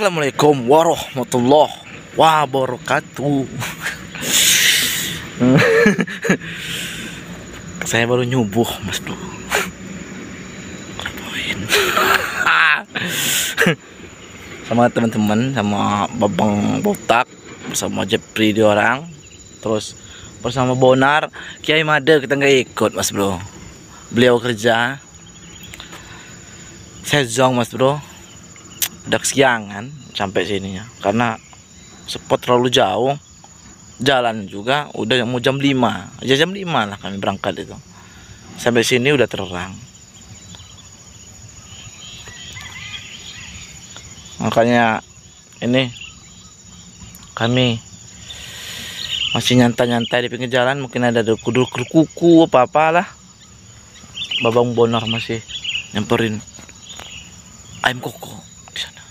Assalamualaikum warahmatullahi wabarakatuh. Saya baru nyubuh, Mas Bro. Sama teman-teman, sama Babang Botak, bersama Jepri di orang, terus bersama Bonar. Kiai Made kita nggak ikut, Mas Bro. Beliau kerja. Saya zong, Mas Bro. Udah kesiangan sampai sini ya, karena spot terlalu jauh, jalan juga udah mau jam 5 aja, jam 5 lah kami berangkat itu. Sampai sini udah terang, makanya ini kami masih nyantai-nyantai di pinggir jalan. Mungkin ada kuku apa-apalah. Babang Bonar masih nyamperin ayam koko di sana.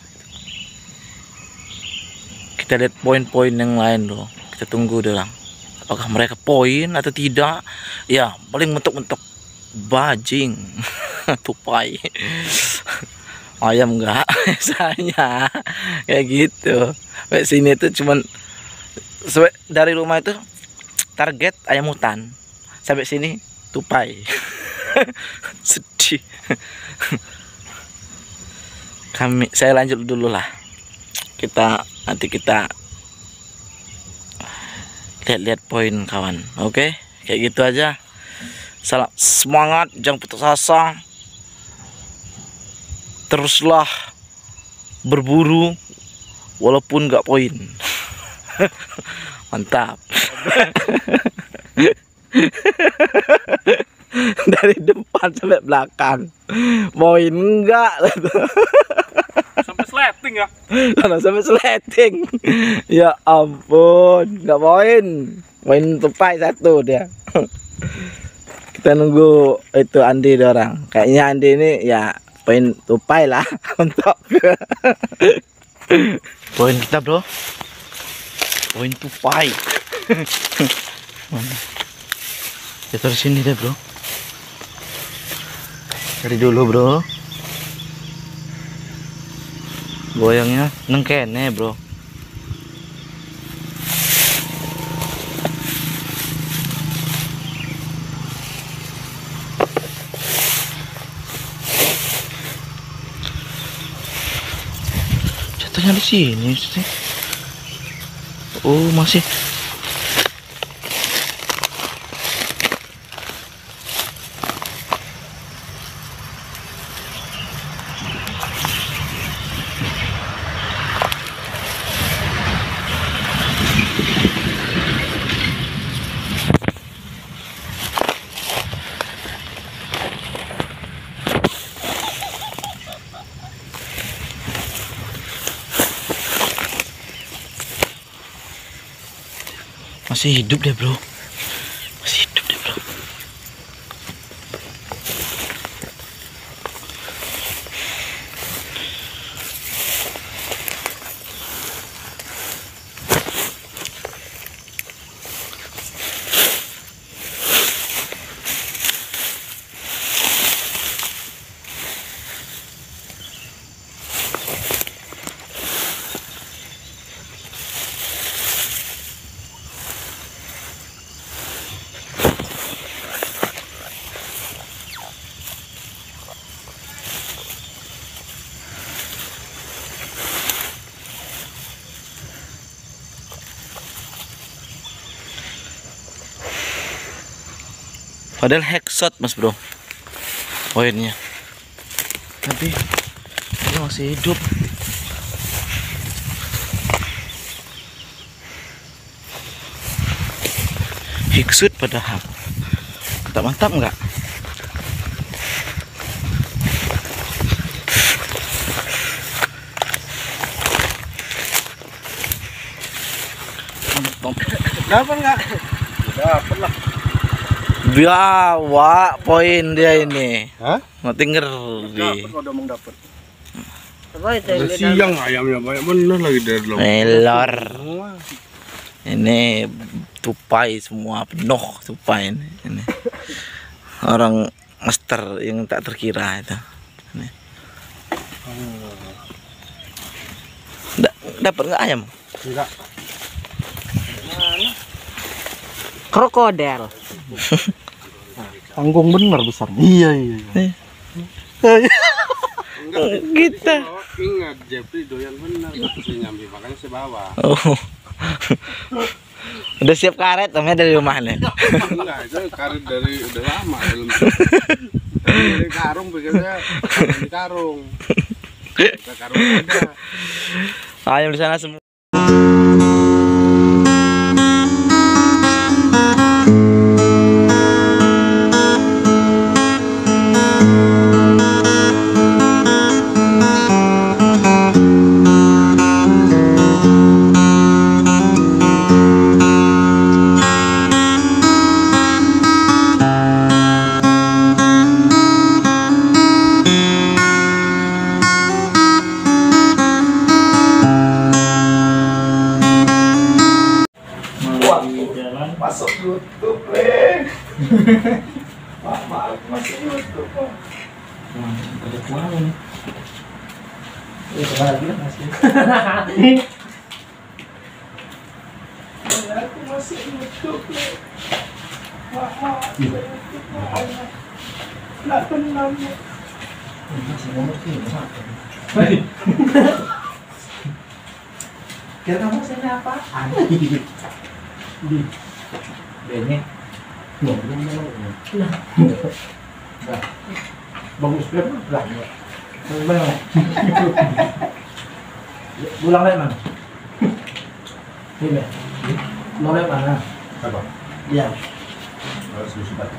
Kita lihat poin-poin yang lain loh. Kita tunggu dulu, apakah mereka poin atau tidak. Ya paling mentok-mentok bajing tupai ayam enggak biasanya kayak gitu. Sampai sini tuh cuman dari rumah itu target ayam hutan, sampai sini tupai. Sedih. Saya lanjut dulu lah. Nanti kita lihat-lihat poin kawan. Oke, kayak gitu aja. Salam semangat, jangan putus asa. Teruslah berburu walaupun nggak poin. Mantap. Dari depan sampai belakang poin enggak. Sampai sleting ya? Sampai sleting. Ya ampun, nggak poin. Poin tupai satu dia. Kita nunggu itu Andi orang. Kayaknya Andi ini ya poin tupai lah. Untuk poin kita bro, poin tupai. Ya terus sini deh bro. Cari dulu bro. Goyangnya nengkene bro. Jatuhnya di sini sih. Oh masih. Masih hidup deh bro. Masih hidup deh bro. Padahal headshot mas bro poinnya, tapi dia masih hidup. Headshot padahal mantap nggak? Dapat nggak? Dapat lah. Biawa poin dia ini. Hah? Mati ngeri. Dapat, udah mau dapat. Udah siang ayamnya banyak bener lagi dari dalam. Melor. Ini tupai semua, penuh tupai ini. Orang master yang tak terkira itu. Ini. dapat nggak ayam? Enggak. Krokodil. Tanggung bener besar. Iya. Kita. Ingat Jeffrey doyan bener sih nyambi makanya saya bawa. Oh. Udah siap karet namanya dari rumah nih. Enggak, itu karet dari udah lama belum. Dari karung pikirnya di karung. Kita karung ada. Ayam di sana semua. Masuk YouTube, Le. Maaf, masuk YouTube. Ada kuah nih. Lagi lah masih. Aku masuk YouTube, Le. Maaf, nggak tenang. Masih ngomong sih, kira kamu saya apaan? Ini bagus banget. Pulang lewat mana? Ini. Pulang lewat mana? Apa? Iya. Harus sudah.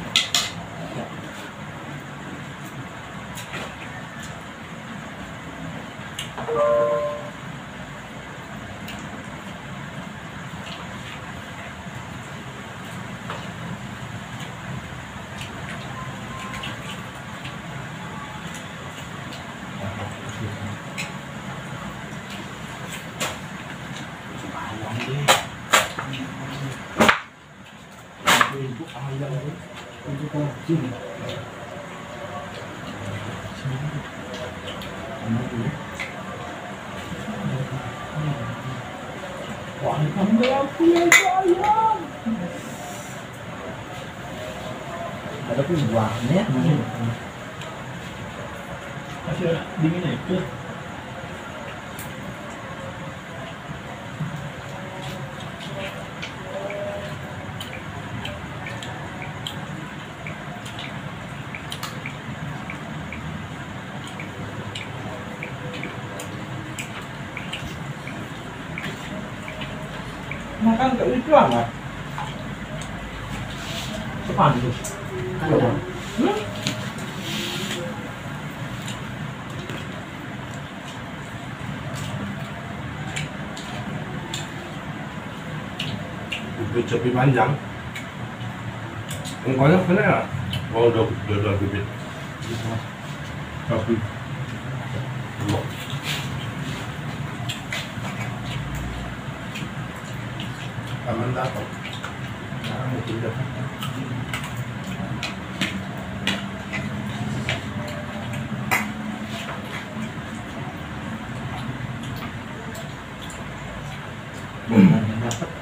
Ada pun buahnya. Masih dingin itu. Makan nggak itu amat. Cepat itu. Bibit sapi panjang. Engkaunya kena ya? Oh udah bibit. Sapi. Aman dapat. Nah, mungkin dapat. Dapat.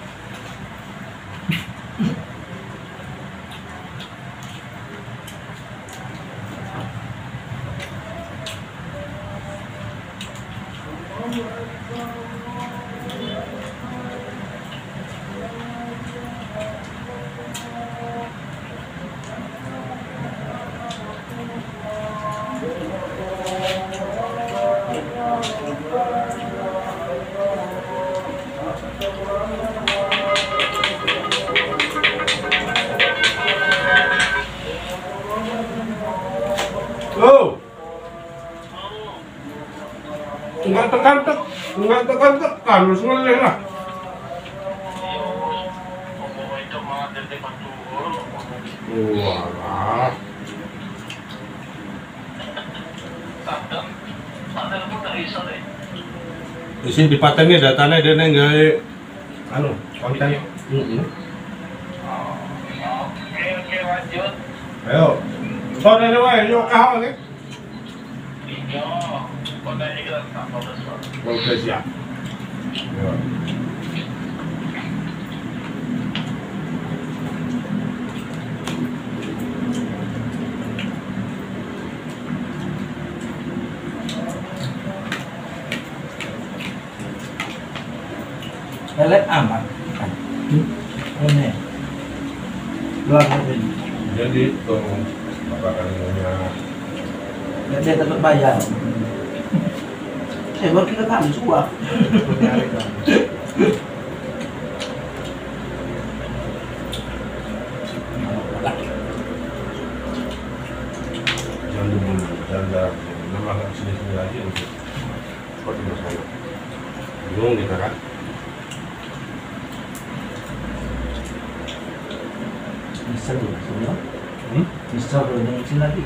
Oh, nggak tekan, harus ngelih lah. Wah, di sini dipatengi datanya dia nggak, anu konten. Oke, lanjut. Ayo, soalnya dia wae, yuk kau nih. Iya, kontennya kita tak bagus. Oke siap. Ya. Lelet aman. Ini. Luar mobil. Jadi itu apa namanya? Dan dia tetap bayar. Baru kita tahu semua. Jangan dulu, jangan nama sini lagi untuk seperti masalah. Bingung kita kan? Bisa dulu, semua. Hmm? Bisa dulu yang sini lagi.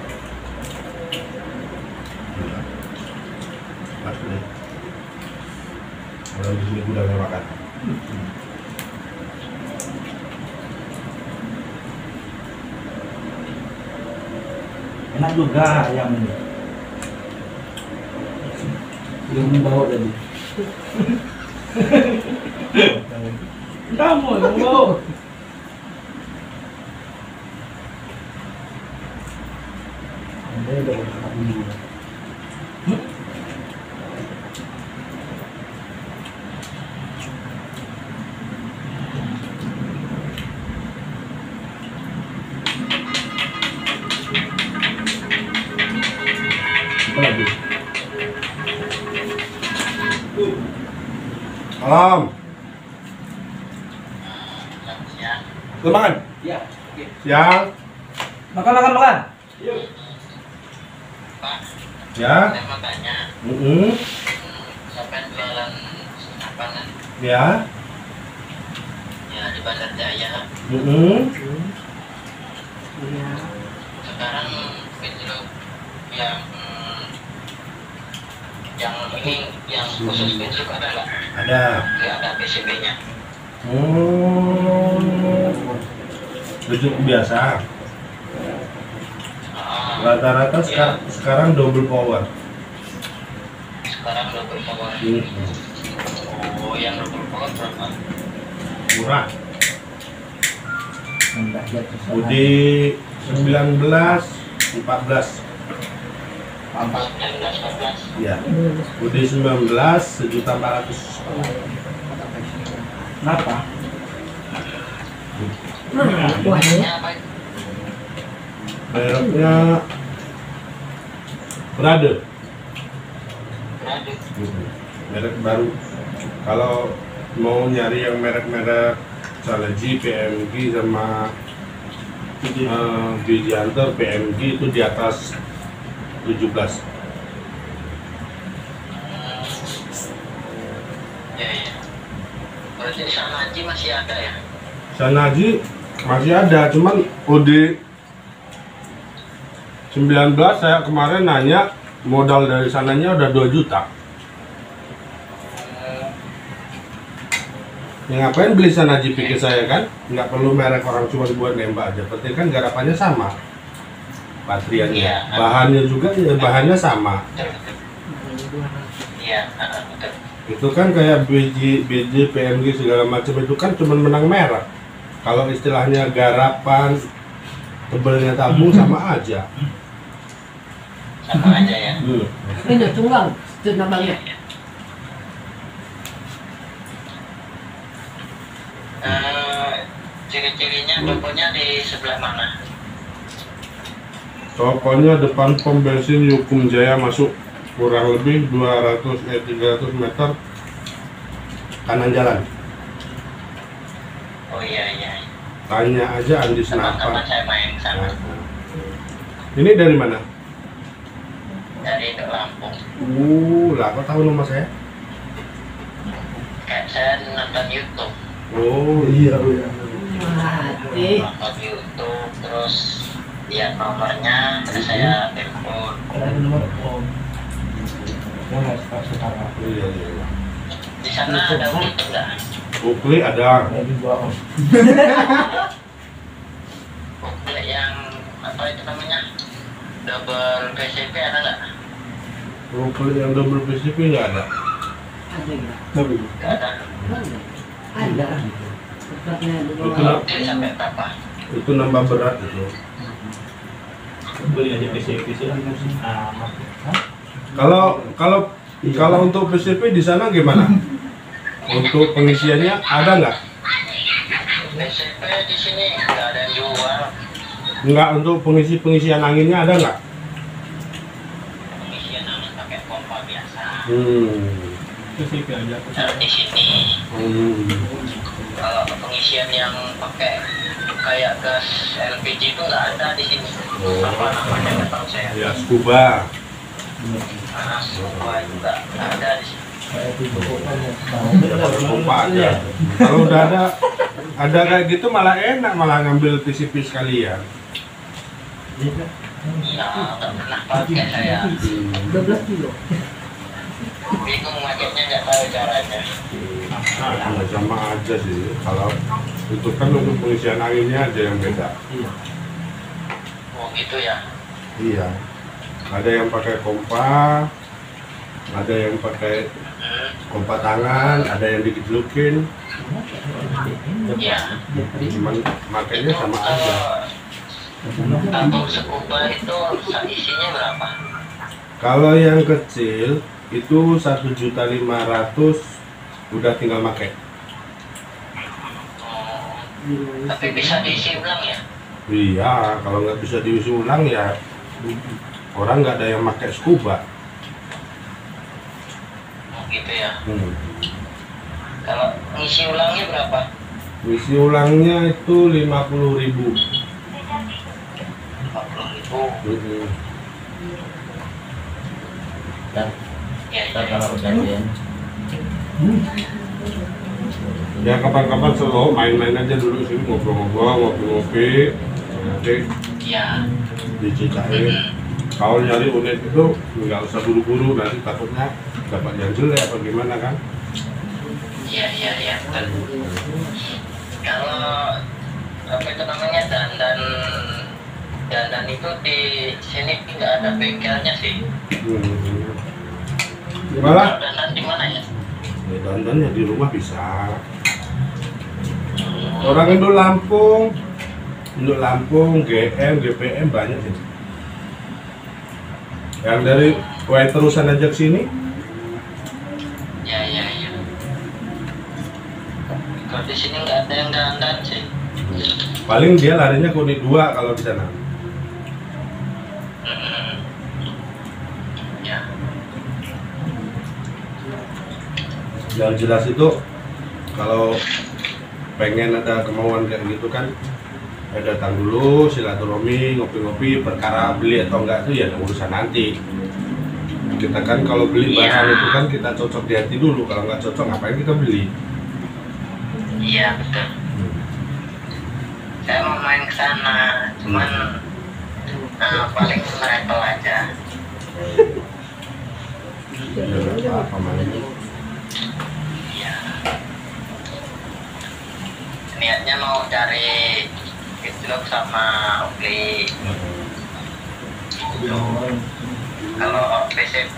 Masuk deh. Orang di sini gudangnya makan. Enak juga ayam ini. Yang membawa tadi. Kamu yang bawa. Anda udah makan dulu. Apa lagi? Salam. Lu makan? Ya. Siang. Makan. Ya. Saya mau tanya, sampai jualan makanan Ya. ya di Bandar Jaya. Sekarang pinjol yang ini yang khusus pinjol ada nggak? Ada. Nggak ada PCB-nya. Rujuk biasa. Ah, Rata-rata iya. sekarang double power. Sekarang double power. Oh, yang double power berapa? Murah. Enggak jatuh. Budi 19 14. 19-14. Ya. Budi 19 1.400.000. Kenapa? Mereknya apa? Mereknya Prade. Produk. Merek baru. Kalau mau nyari yang merek-merek Saleji, PMG sama Vigianter, PMG itu di atas 17. Ya, ya. Berarti Sanaji masih ada ya? Sanaji masih ada, cuman OD 19 saya kemarin nanya modal dari sananya udah 2 juta. Ya ngapain beli Sanaji pikir saya kan? Nggak perlu merek orang cuma buat nembak aja. Penting kan garapannya sama. Patriannya, Iya. bahannya juga ya bahannya sama. Iya, betul. Itu kan kayak BJ, PMG segala macam itu kan cuma menang merek. Kalau istilahnya garapan, tebelnya tabung sama aja. Sama aja ya. Ini tunggang, itu namanya. Ciri-cirinya tokonya di sebelah mana? Tokonya depan pom bensin Yukum Jaya, masuk kurang lebih 300 meter kanan jalan. Oh iya iya. Tanya aja Andi Kapan Senapan. saya main sana Ini dari mana? dari ke Lampung. Lah kok tahu nama saya? Kayak saya nonton YouTube, Oh iya. Mati. nonton YouTube terus lihat nomornya, terus saya telepon. Ada nomor om. Jangan sekarang. Iya iya. Di sana ada unit enggak? Ukli ada. Lagi dua om. Oke, yang apa itu namanya? Double PCP ada nggak? Ukli yang double PCP nggak ada. Ada ya? Nggak ada. Ada. Tempatnya di Itu bawah. Oke, sampai berapa? itu nambah berat itu. Beli aja PCP sih amat. Kalau untuk PCP di sana gimana? Untuk pengisiannya ada nggak? PCP di sini nggak ada yang jual. Nggak, untuk pengisian anginnya ada nggak? Pengisian angin pakai pompa biasa. PCP aja. Kalau di sini, kalau pengisian yang pakai kayak gas LPG itu nggak ada di sini. Apa namanya nggak tahu saya. Ya, scuba. Panas semua juga nggak ada di sini. Pompa aja. Kalau udah ada kayak gitu malah enak, malah ngambil PCP sekalian. Ya nggak pernah pakai saya. 12 kilo. Bingung makanya nggak tahu caranya. Nah, sama aja sih. Kalau itu kan untuk pengisian anginnya aja yang beda. Oh gitu ya. Iya. Ada yang pakai pompa, ada yang pakai pompa tangan, ada yang digedlukin. Iya. Cuman makanya sama aja. Tabung scuba itu isinya berapa? Kalau yang kecil itu 1.500.000 udah tinggal pakai. Oh, tapi bisa diisi ulang ya? Iya, kalau nggak bisa diisi ulang ya orang nggak ada yang pakai scuba. Oh gitu ya. Kalau ngisi ulangnya berapa? Isi ulangnya itu 50.000. 40.000. Dan Ya, ntar ya. kalau udah Ya kapan-kapan selalu main-main aja dulu sini, ngobrol-ngobrol, ngopi-ngopi, nanti Ya. diceritain. Kalau nyari unit itu nggak usah buru-buru, nanti takutnya dapat yang jelek apa gimana kan? Iya, iya, iya, betul. Kalau apa itu namanya dandan itu di sini nggak ada bengkelnya sih. Malah Dandan di mana ya? ya dandan ya di rumah bisa. Orang Indo Lampung, GM, GPM banyak sih. Yang dari Kuwait terusan aja ke sini, Ya, ya, ya. Kalau di sini nggak ada yang dandan sih. paling dia larinya ke unit 2 kalau di sana. Ya. Yang jelas itu kalau pengen ada kemauan kayak gitu kan, ya datang dulu, silaturahmi, ngopi-ngopi, perkara beli atau enggak itu ya urusan nanti. Kita kan kalau beli barang itu kan kita cocok di hati dulu, kalau nggak cocok ngapain kita beli. Iya, betul. Saya mau main ke sana, cuman paling merepel aja. Ya nggak apa-apa main. Iya. Niatnya mau cari Hitlock sama Oakley. Kalau PCP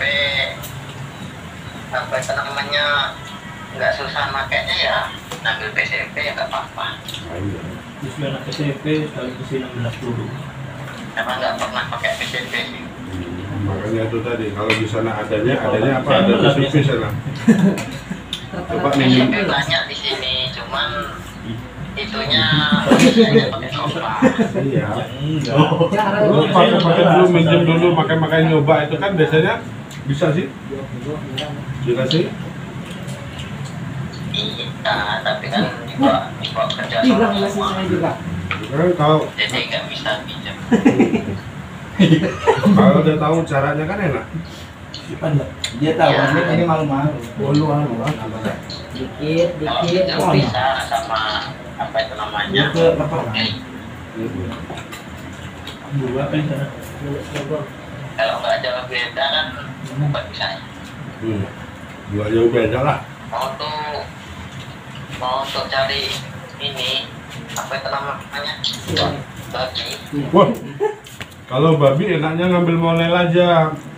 apa itu namanya nggak susah makainya ya ambil PCP ya nggak apa-apa. Terus anak PCP sekali isi 16 dulu. Emang nggak pernah pakai PCP sih. Makanya itu tadi kalau di sana adanya apa, ada PCP sana. Coba minjem. PCP banyak di sini, cuman itunya biasanya pakai sofa. Iya. Enggak. Lu pakai dulu, minjem dulu, pakai nyoba itu kan biasanya bisa sih. Bisa sih. Iya, tapi kan dibawa kerja Hilang sama masih saya juga. Kan kalau jadi nggak bisa pinjam. udah tahu caranya kan enak. Dia tahu Ya. ini malu-malu. Bolu Dikit, Kalau dikit. pinjam Oh, bisa sama apa itu namanya? Dia ke lepas. Dua apa yang sana? Kalau nggak jauh beda kan bukan bisa. Nggak jauh beda lah. Mau untuk cari ini apa itu namanya? Bagi. Wah, kalau babi enaknya ngambil monel aja.